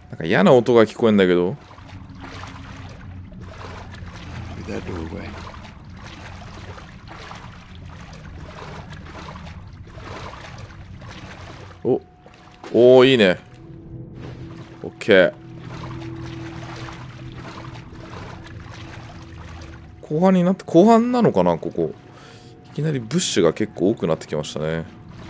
なんか嫌な音が聞こえんだけど。おー、いいね。オッケー。後半になって、後半なのかな、ここ。いきなりブッシュが結構多くなってきましたね。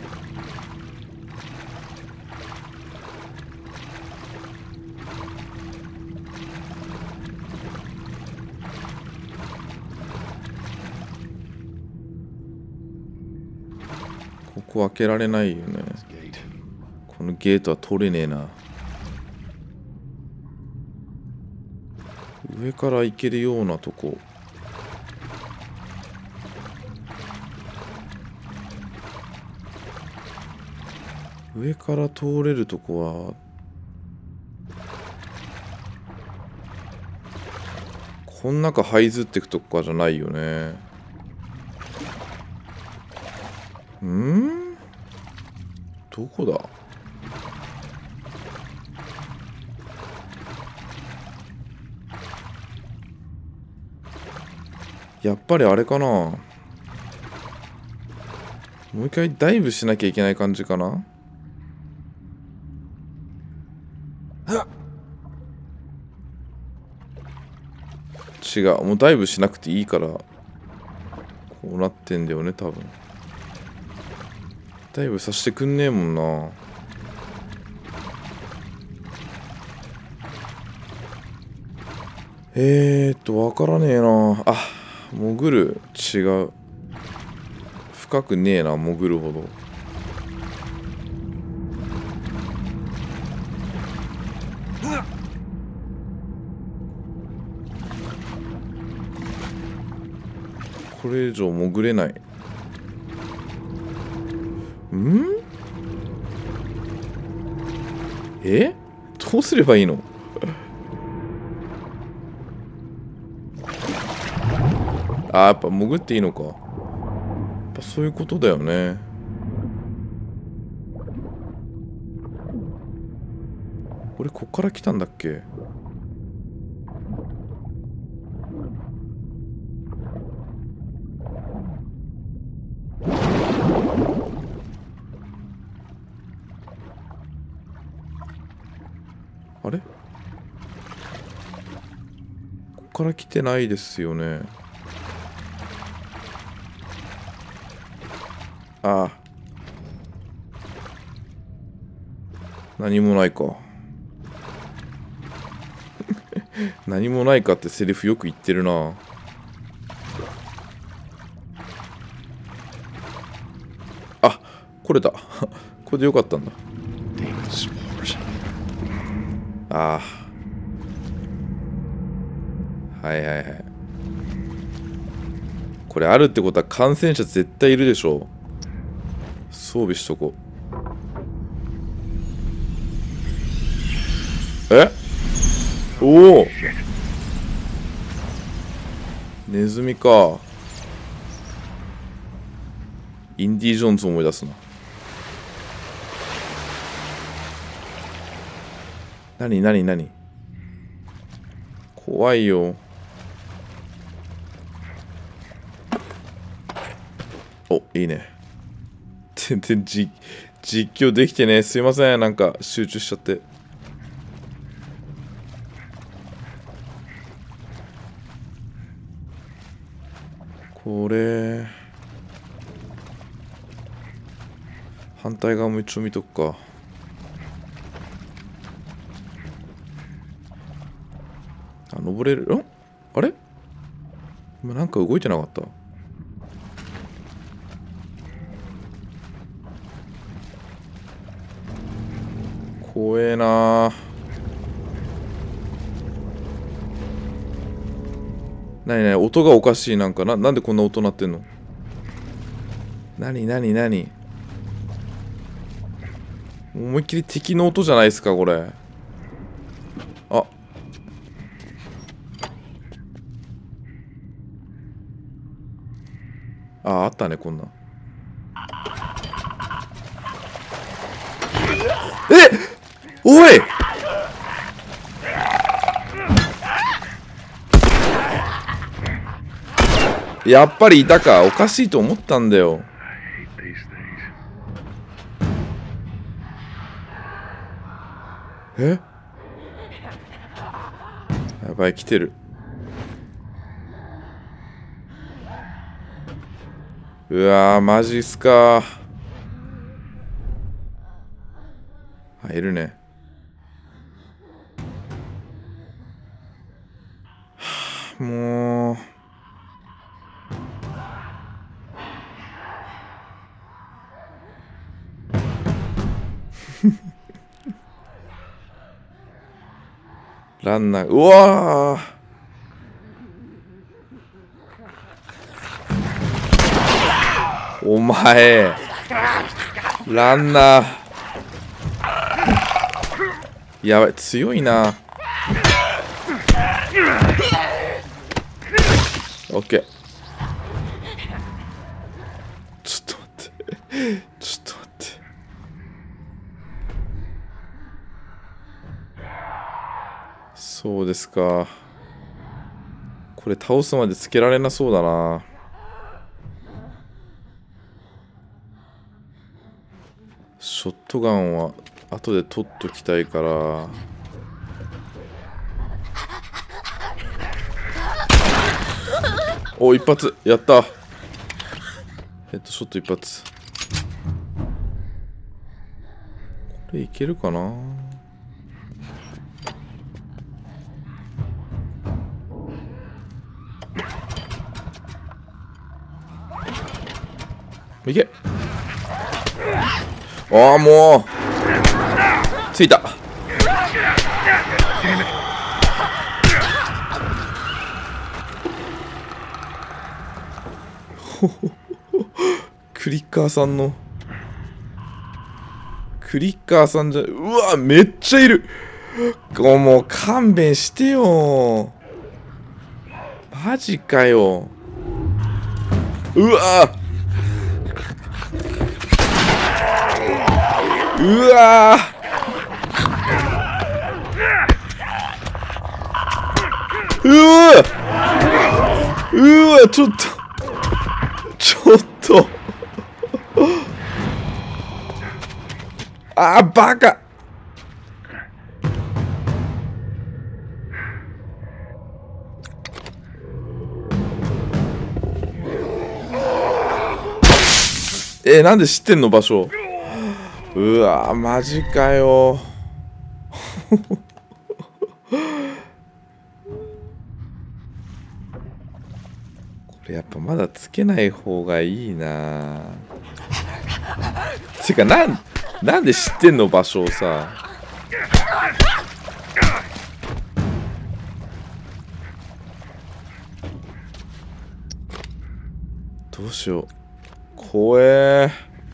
ここ開けられないよね。このゲートは取れねえな。上から行けるようなとこ。上から通れるとこはこん中這いずってくとこかじゃないよね。どこだ。やっぱりあれかな。もう一回ダイブしなきゃいけない感じかな。違う、もうダイブしなくていいからこうなってんだよね、多分。ダイブさせてくんねえもんな。わからねえな。あ、潜る。違う。深くねえな、潜るほど。これ以上潜れない。どうすればいいの？あ、やっぱ潜っていいのか。やっぱそういうことだよね。俺こっから来たんだっけ？あれ？こっから来てないですよね。ああ。何もないか。何もないかってセリフよく言ってるな。あ、これだ。これでよかったんだ。ああ。はいはいはい。これあるってことは感染者絶対いるでしょ。装備しとこう。おお、ネズミか。インディ・ジョーンズ思い出すな。何何何、怖いよ。お、いいね。全然実況できてね。すいません。なんか集中しちゃって。これ反対側も一応見とくか。あ、登れる。あれ今なんか動いてなかった？怖えなー。なになに、音がおかしい。なんでこんな音鳴ってんの？なになになに、思いっきり敵の音じゃないですか、これ。あ、あったね、こんなん。おいやっぱりいたか。おかしいと思ったんだよ。え、やばい、来てる。うわー、マジっすか。あ、いるね。はあ、もう。ランナー、うわー。お前、ランナー。やばい、強いな。オッケー。ちょっと待って。ちょっと待って。そうですか。これ倒すまでつけられなそうだな。ショットガンは後で取っときたいから。お、一発やった。ヘッドショット一発。これいけるかな。いけ。ああ、もうついた。クリッカーさんのクリッカーさんじゃ、うわ、めっちゃいる。もう勘弁してよ。マジかよ。うわ、うわうわ、ちょっとあー、バカ。なんで知ってんの場所。うわー、マジかよ。これやっぱまだつけない方がいいな。てか、なんで知ってんの場所をさ。どうしよう。怖え。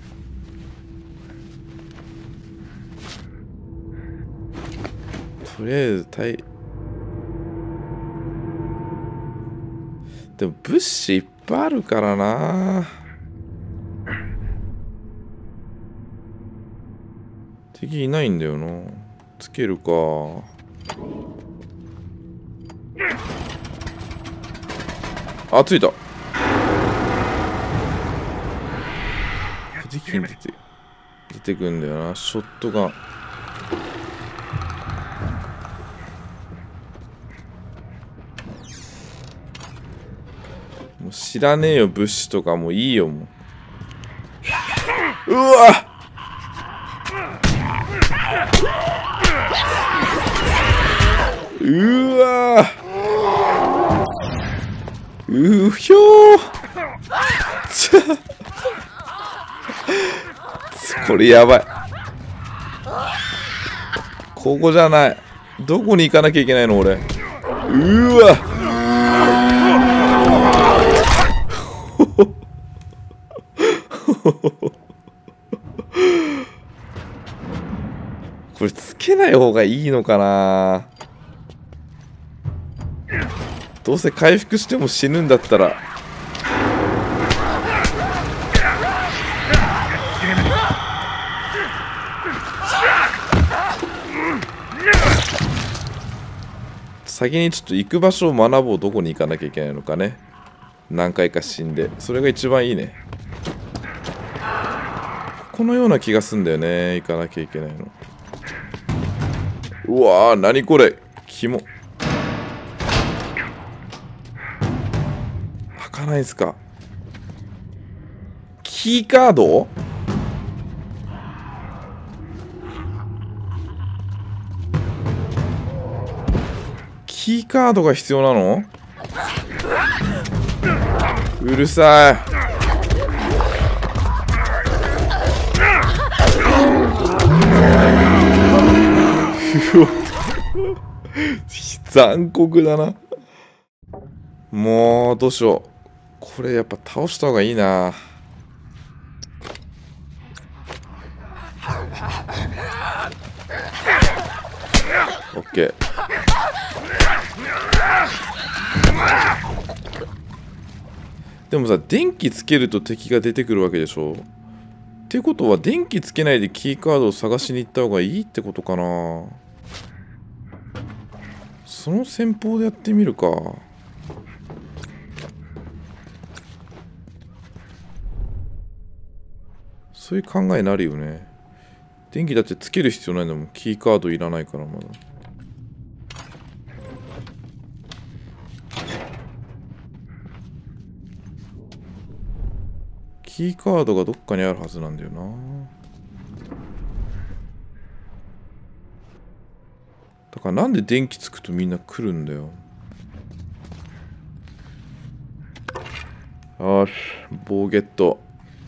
とりあえずでも物資いっぱいあるからな。敵いないんだよな。つけるか。あ、ついた。敵に出てくんだよな。ショットガン。もう知らねえよ、物資とか。もういいよ、もう。うわ、うわ、うひょー。これやばい。ここじゃない。どこに行かなきゃいけないの俺。うわ。これつけない方がいいのかな。どうせ回復しても死ぬんだったら。先にちょっと行く場所を学ぼう。どこに行かなきゃいけないのかね。 何回か死んで、それが一番いいね。このような気がすんだよね、行かなきゃいけないの。うわー、何これ、キモ。開かないですか。キーカード？キーカードが必要なの？うるさい。残酷だな。もうどうしよう。これやっぱ倒した方がいいな。オッケー。でもさ、電気つけると敵が出てくるわけでしょ。ってことは電気つけないでキーカードを探しに行った方がいいってことかな。その戦法でやってみるか。そういう考えになるよね。電気だってつける必要ないんだもん。キーカードいらないからまだ。キーカードがどっかにあるはずなんだよな。だからなんで電気つくとみんな来るんだよ。よし、棒ゲット。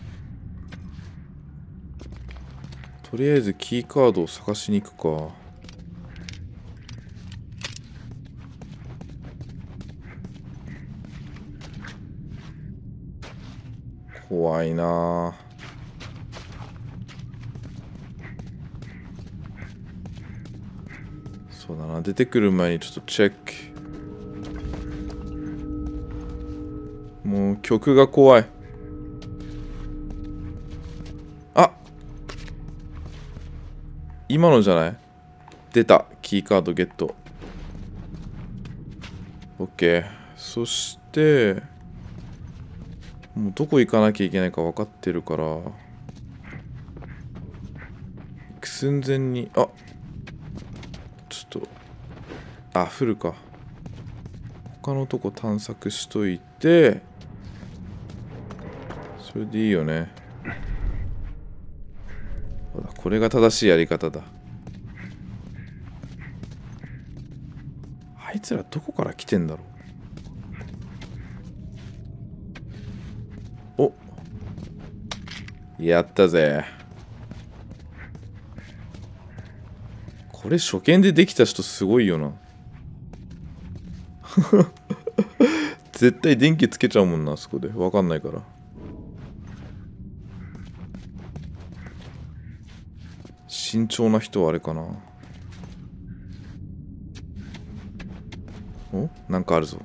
とりあえずキーカードを探しに行くか。怖いなあ。そうだな、出てくる前にちょっとチェック。もう曲が怖い。あ、今のじゃない？出た。キーカードゲット。オッケー。そしてもうどこ行かなきゃいけないか分かってるから行く寸前に、あ、ちょっとフルか。他のとこ探索しといて、それでいいよね。これが正しいやり方だ。あいつらどこから来てんだろう。お、やったぜ。これ初見でできた人すごいよな。絶対電気つけちゃうもんな、あそこで。わかんないから。慎重な人はあれかな。お、なんかあるぞ。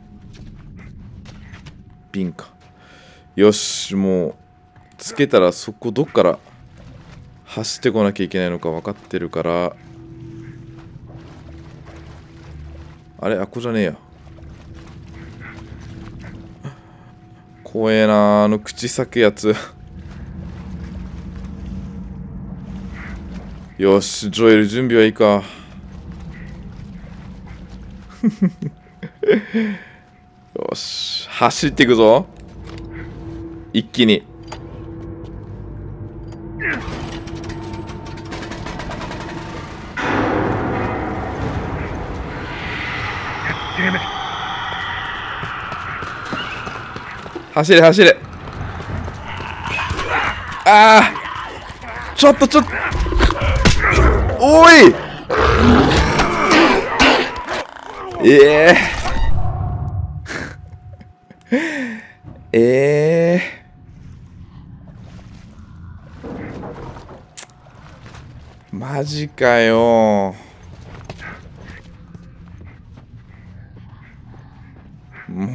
瓶か。よし、もうつけたらそこどっから走ってこなきゃいけないのか分かってるから。あれ、あっこじゃねえや。怖えな、あの口裂くやつ。よし、ジョエル準備はいいか。よし、走っていくぞ。一気に。走れ走れ。ああ、ちょっとおい。マジかよ。も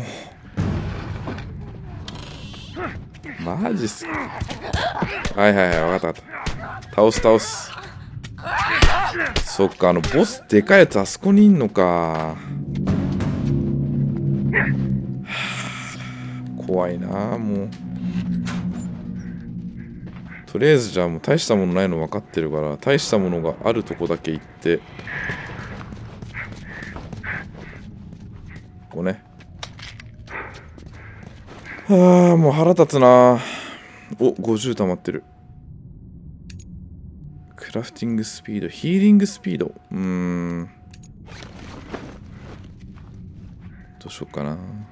うマジっすか。はいはいはい、分かった。倒す。そっか、ボスでかいやつあそこにいんのか。 怖いなもう。とりあえずじゃあもう大したものないの分かってるから、大したものがあるとこだけ行って、こうね。はあ、もう腹立つな。お、50溜まってる。クラフティングスピード、ヒーリングスピード。どうしよっかな。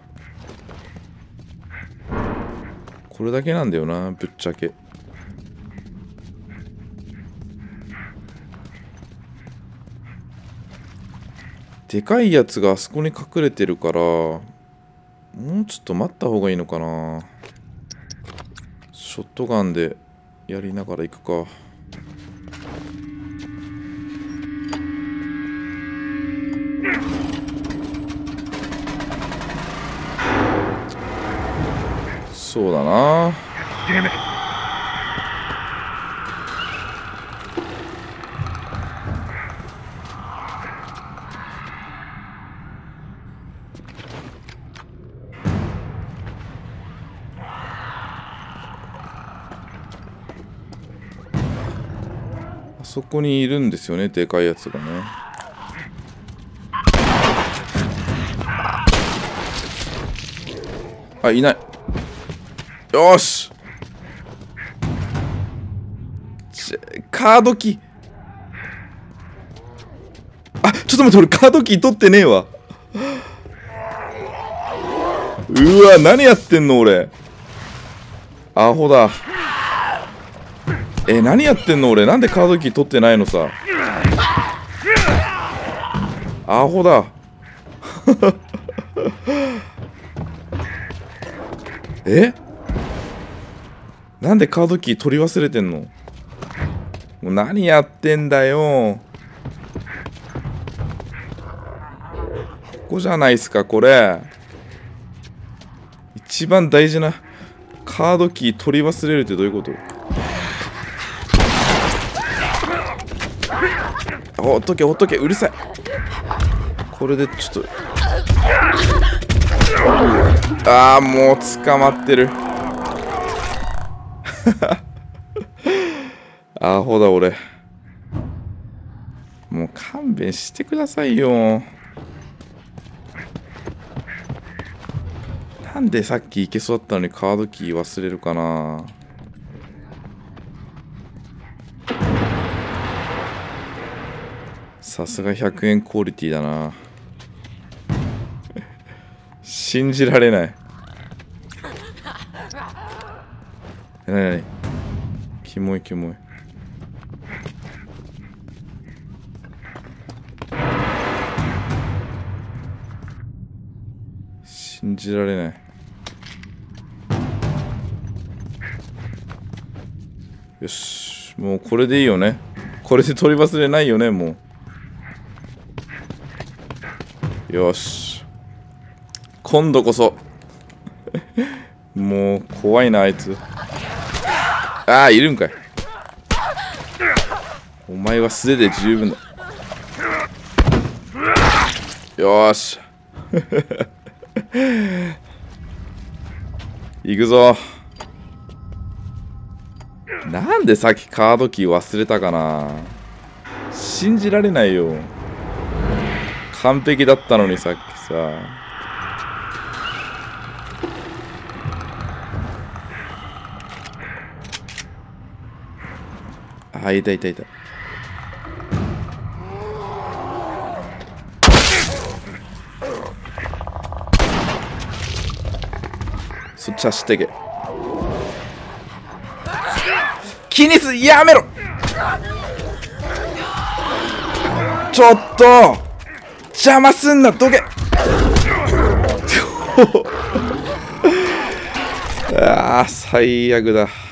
これだけなんだよな、ぶっちゃけ。でかいやつがあそこに隠れてるから、もうちょっと待った方がいいのかな。ショットガンでやりながら行くか。そうだな。あそこにいるんですよね、でかいやつがね。あ、いない。よーし。カードキー。あ、ちょっと待って、俺カードキー取ってねえわ。うわ、何やってんの俺。アホだ。何やってんの俺。なんでカードキー取ってないのさ。アホだ。なんでカードキー取り忘れてんの。もう何やってんだよ。ここじゃないっすか、これ。一番大事なカードキー取り忘れるってどういうこと。ほっとけほっとけ、うるさい。これでちょっと、ああ、もう捕まってる。アホだ俺。もう勘弁してくださいよ。なんでさっき行けそうだったのにカードキー忘れるかな。さすが100円クオリティだな。信じられない。なになに、キモいキモい。信じられない。よし、もうこれでいいよね。これで取り忘れないよね、もう。よし、今度こそ。もう怖いなあいつ。ああ、いるんかい。お前は素手で十分だ。よーし。行くぞ。なんでさっきカードキー忘れたかな。信じられないよ。完璧だったのにさっきさ。あ、いたいたいた。そっち走ってけ。気にす、やめろ。ちょっと邪魔すんな、どけ。ああ、最悪だ。